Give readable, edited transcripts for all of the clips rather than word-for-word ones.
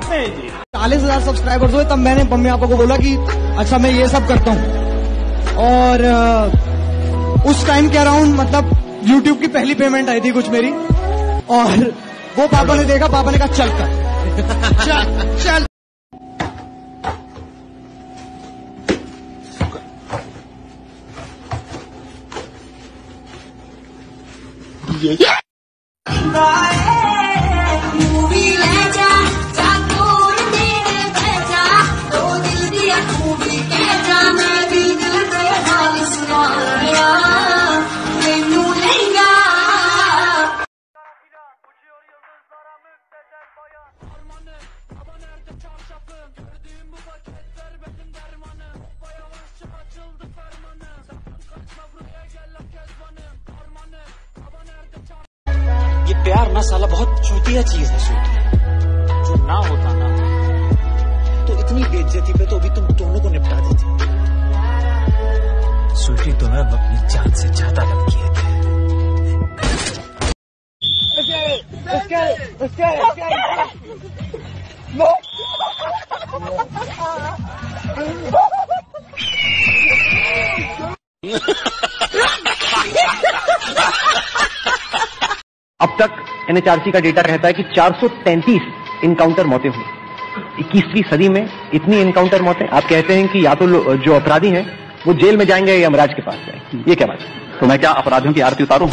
नहीं जी। 40,000 सब्सक्राइबर्स हुए तब मैंने मम्मी पापा को बोला कि अच्छा मैं ये सब करता हूँ। और उस टाइम के अराउंड मतलब YouTube की पहली पेमेंट आई थी कुछ मेरी, और वो पापा ने देखा, पापा ने कहा चल कर चल चल। ये प्यार ना साला बहुत चूतिया चीज है स्वीटी, जो ना होता ना तो इतनी बेइज्जती पे तो अभी तुम दोनों को निपटा देती। स्वीटी तुम्हें अब अपनी जान से ज्यादा लग किए थे। अब तक NHRC का डेटा कहता है कि 433 इनकाउंटर मौतें हुई। 21वीं सदी में इतनी इनकाउंटर मौतें। आप कहते हैं कि या तो जो अपराधी हैं वो जेल में जाएंगे या यमराज के पास जाएंगे, ये क्या बात है? तो मैं क्या अपराधियों की आरती उतारूं?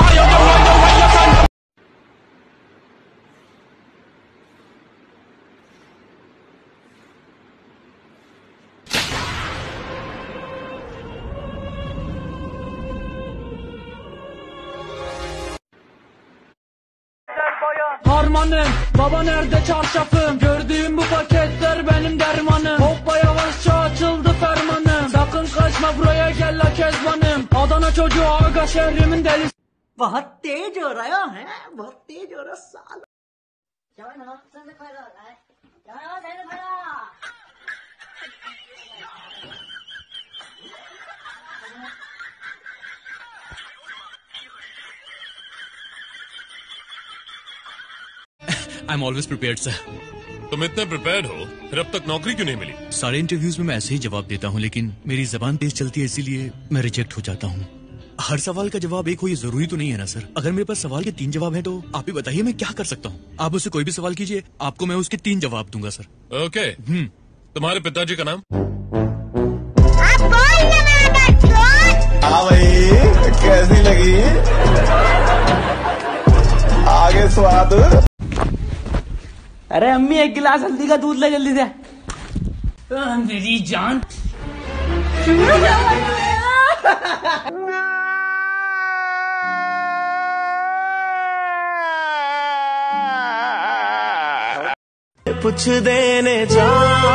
Harmanım, baba nerede çarşafım? Gördüğüm bu paketler benim dermanım. Hoppa yavaşça açıldı fermanım. Sakın kaçma buraya gel la kezbanım. Adana çocuğu aga şehrimin delisi. बहुत तेज हो रहा है, बहुत तेज हो रहा साला। I'm always prepared, sir. तुम इतने प्रिपेयर्ड हो, फिर अब तक नौकरी क्यों नहीं मिली? सारे इंटरव्यूज में मैं ऐसे ही जवाब देता हूँ, लेकिन मेरी जबान तेज चलती है, इसीलिए मैं रिजेक्ट हो जाता हूँ। हर सवाल का जवाब एक हो ये जरूरी तो नहीं है ना सर। अगर मेरे पास सवाल के 3 जवाब हैं तो आप ही बताइए मैं क्या कर सकता हूँ। आप उससे कोई भी सवाल कीजिए, आपको मैं उसके 3 जवाब दूंगा सर। ओके। तुम्हारे पिताजी का नाम? हाँ भाई, कैसी लगी? आगे स्वाद। अरे अम्मी एक गिलास हल्दी का दूध ले जल्दी से। मेरी जान। कुछ देने जा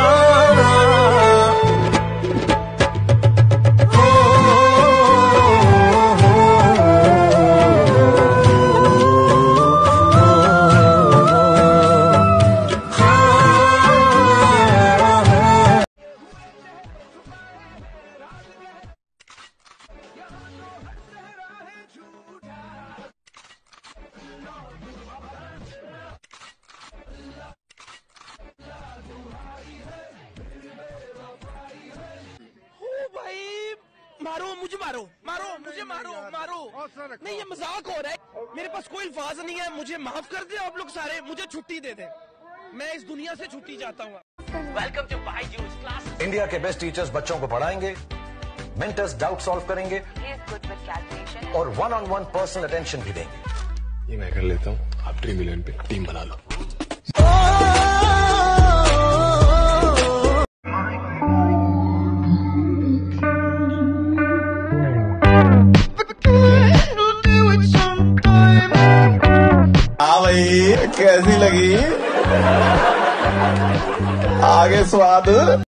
मारो मुझे, मारो मारो मुझे, मारो मारो। नहीं ये मजाक हो रहा है, मेरे पास कोई अल्फाज नहीं है। मुझे माफ कर दे आप लोग सारे, मुझे छुट्टी दे दे, मैं इस दुनिया से छुट्टी चाहता हूँ। Welcome to Byju's class. India के बेस्ट टीचर्स बच्चों को पढ़ाएंगे, मेंटर्स डाउट सॉल्व करेंगे और 1-on-1 पर्सनल अटेंशन भी देंगे। ये मैं कर लेता हूँ, आप ड्रीम 11 पे टीम बना लो। हाँ भाई, कैसी लगी? आगे स्वाद।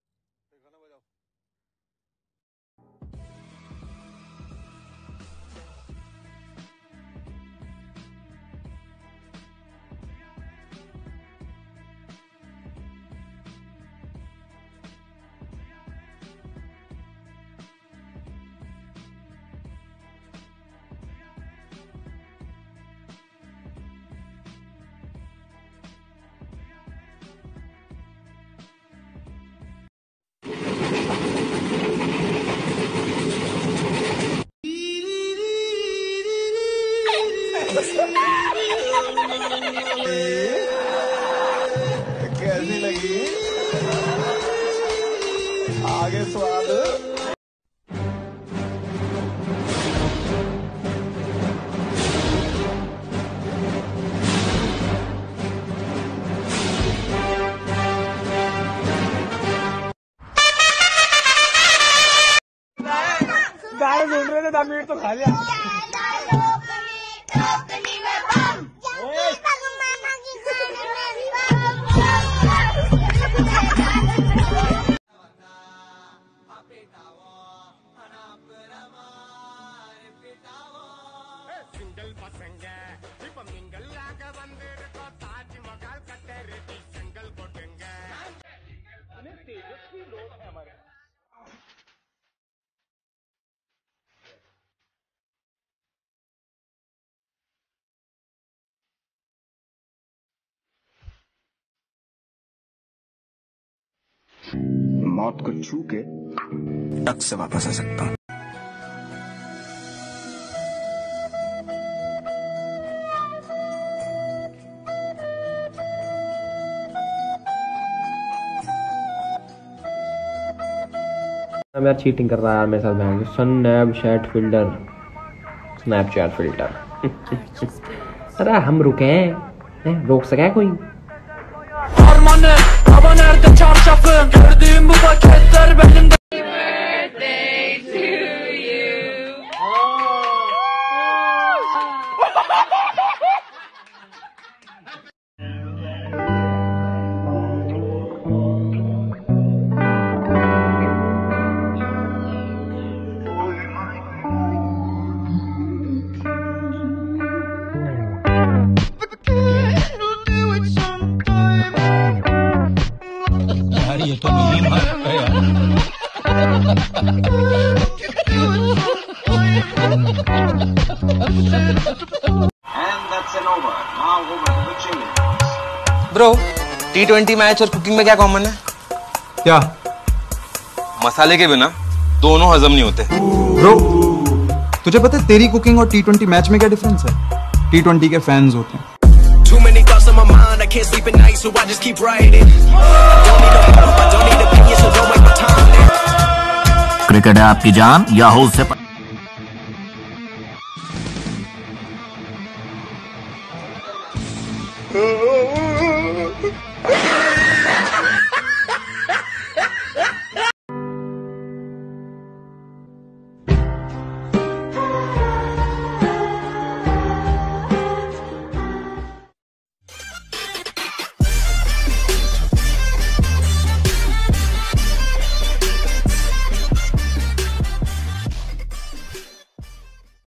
कैसी लगी? आगे स्वाद। गाय सुन रहे थे, 10 मिनट तो खा लिया। मौत को छू के टक से वापस आ सकता हूँ। यार चीटिंग कर रहा है यार मेरे साथ बहन। Snapchat filter, Snapchat filter. अरे हम रुके हैं, रोक सके कोई? Baba nerede çarşafım? Gördüğüm bu paketler benim de. ये तो मेरी माँ है यार। ब्रो, T20 मैच और कुकिंग में क्या कॉमन है? क्या? मसाले के बिना दोनों हजम नहीं होते। ब्रो, तुझे पता है तेरी कुकिंग और T20 मैच में क्या डिफरेंस है? T20 के फैंस होते हैं। Too many thoughts on my mind, I can't sleep at night, so I just keep writing. Don't need no help, I don't need opinions, so don't waste my time. Cricket है आपकी जान या हो उससे